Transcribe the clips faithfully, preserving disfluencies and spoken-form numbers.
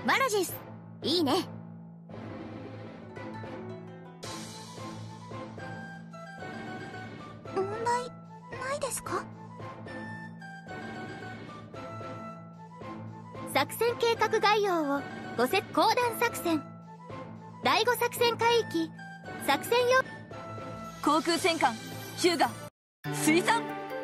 マラジス、いいね。 問題ないですか？ 作戦計画概要をごせ講談作戦第五作戦海域作戦用航空戦艦ヒューガ水産。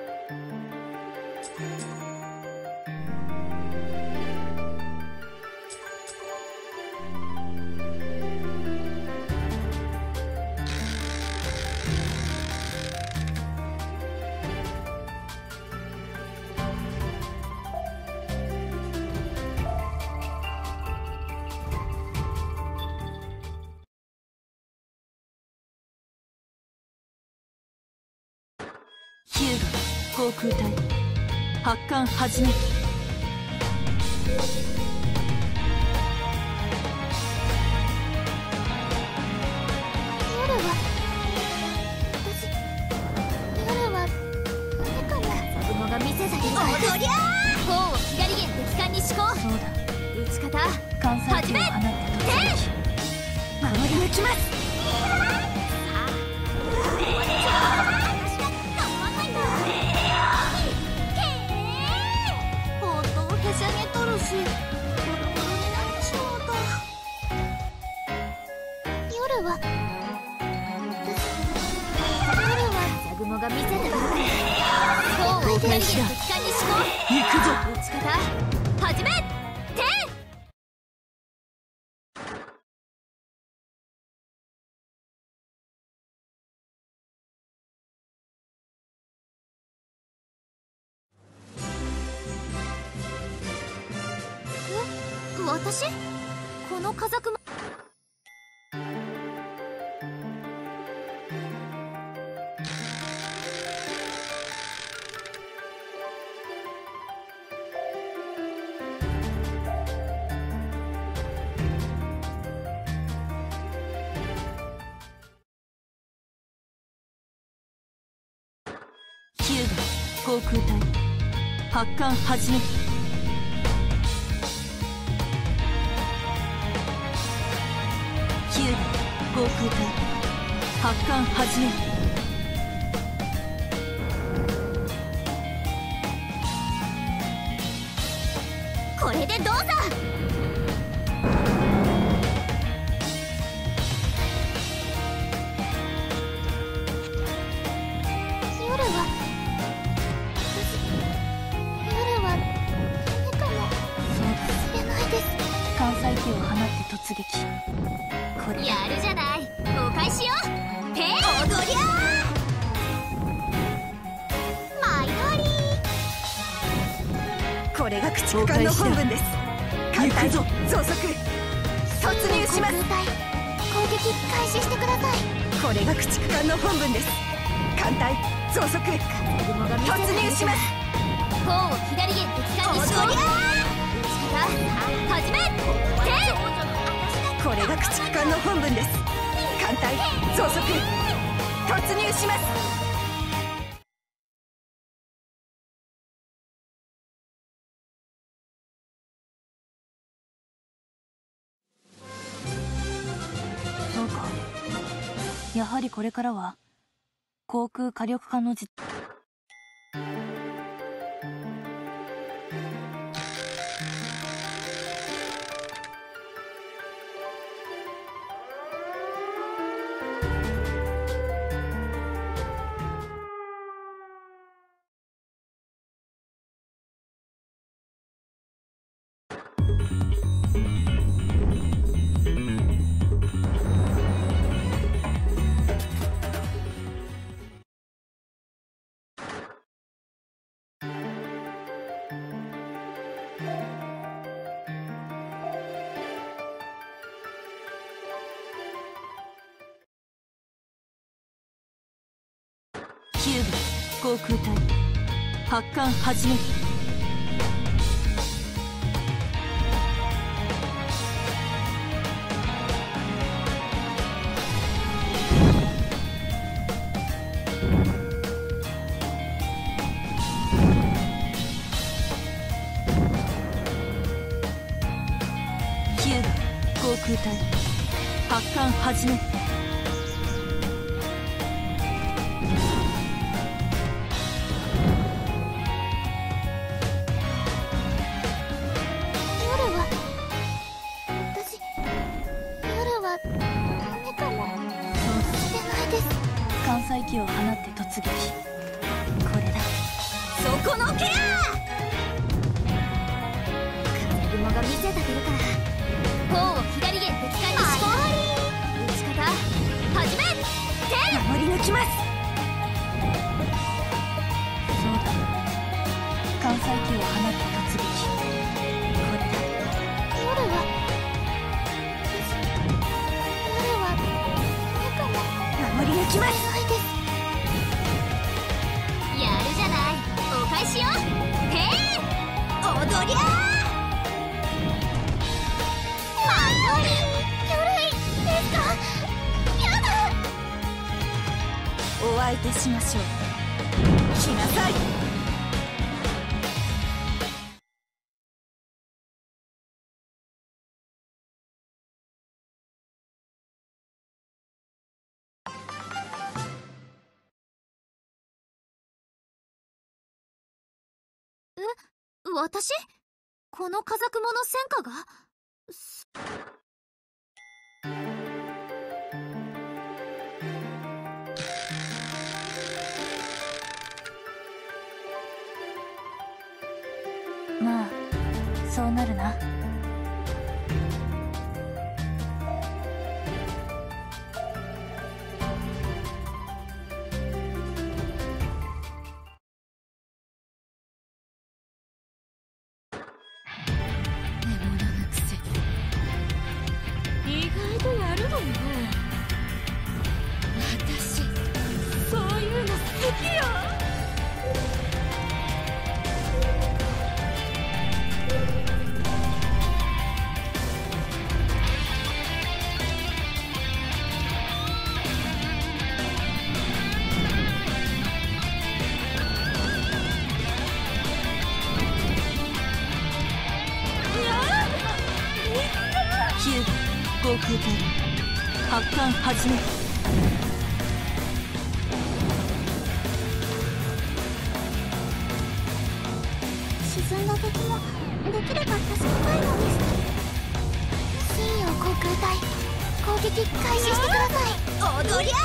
ヒューガ航空隊発艦始め。 夜は私夜は誰かもザグモが見せたけどおりゃー砲を左舷敵艦に施行。 そうだ、 撃ち方艦載機を放って突撃。守り抜きます。 仕上げとるしボロボロになってしまうと。夜は夜はザグモが見せたけど砲を左舷敵艦に施行。 行くぞ。 撃ち方始め。私この風雲ヒューガ航空隊発艦始め。ヒューガ航空隊発艦始め。 これでどうぞ。 夜は夜は誰かもしれないです。 艦載機を放って突撃。これやるじゃない。お返しよ。ておどりゃー前乗り。 これが駆逐艦の本分です。艦隊増速突入します。 航空隊攻撃開始してください。 これが駆逐艦の本分です。艦隊増速突入します。 砲を左舷敵艦に施行。撃ち方始め。てこれが駆逐艦の本分です。艦隊増速突入します。 そうか、やはりこれからは航空火力艦のじヒューガ航空隊発艦始め。ヒ空隊発艦始め。 夜は私夜はダメかもしてないです。 関西機を放って突撃。これだ。 そこのケア。 風雲が見せてくるから。砲を左へ敵艦に仕込む。撃ち方始め。天守り抜きます。 そうだ。関西機を放って突撃。これだ。 夜は私夜はダメかも守り抜きます。 ないです。 やるじゃない。お返しよ。へえ踊りゃー。 お相手しましょう。来なさい。 私？この風雲の戦果が？ まあそうなるな。 意外とやるのよ。私そういうの好きよ。 キューブ航空隊発艦始め。 沈んだ敵もできれば助けたいのです。信用航空隊攻撃開始してください。 踊りゃ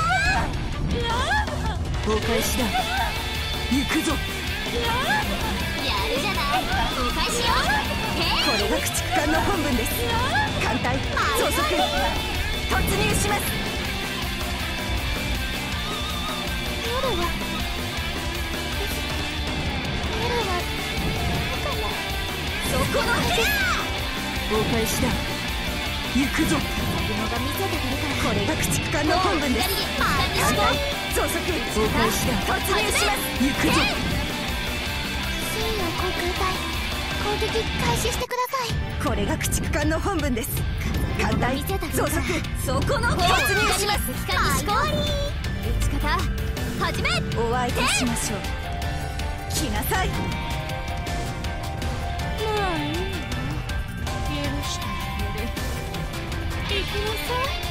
お返しだ。行くぞ。 やるじゃない。お返しよ。 これが駆逐艦の本分です。艦隊増速突入します。 夜は夜はダメかも。 そこのケア。 お返しだ。行くぞ。 雲が見せてくるから。 これが駆逐艦の本分です。 左へ敵艦に仕込艦隊む。 増速お返しだ。 突入します。 行くぞ。 信用航空隊攻撃開始してください。 これが駆逐艦の本分です。艦隊増速そこの突入します。 敵艦に仕込む。撃ち方始め。 お相手しましょう。来なさい。 まあいいわ。許してあげる。行きなさい。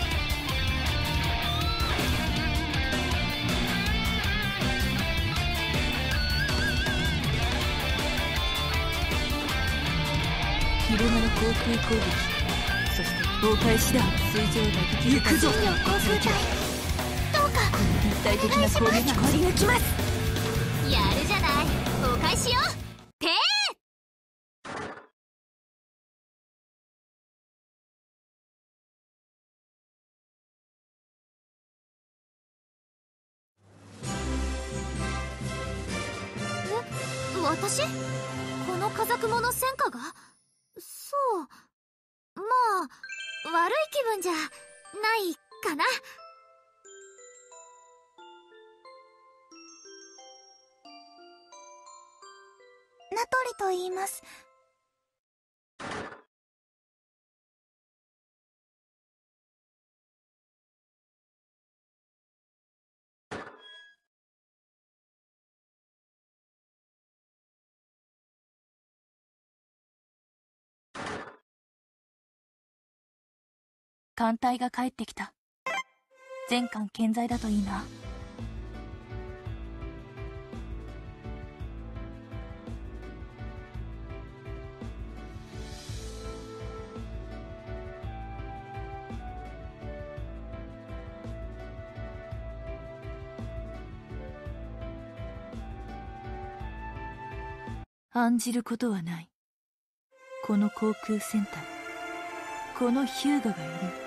昼間の航空攻撃、そしてお返しだ。水上打撃。行くぞ。 信用航空隊どうか立体的な攻撃。 守り抜きます。 やるじゃない。お返しよ。てー。え、私？この風雲の戦果が？そう。まあ悪い気分じゃないかな。 名取と言います。 艦隊が帰ってきた。全艦健在だといいな。案じることはない。この航空戦隊、このヒューガがいる。